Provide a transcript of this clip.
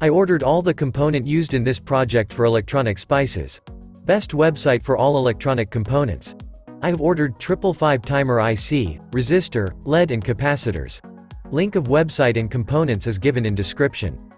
I ordered all the component used in this project for electronic spices. Best website for all electronic components. I have ordered 555 timer IC, resistor, LED and capacitors. Link of website and components is given in description.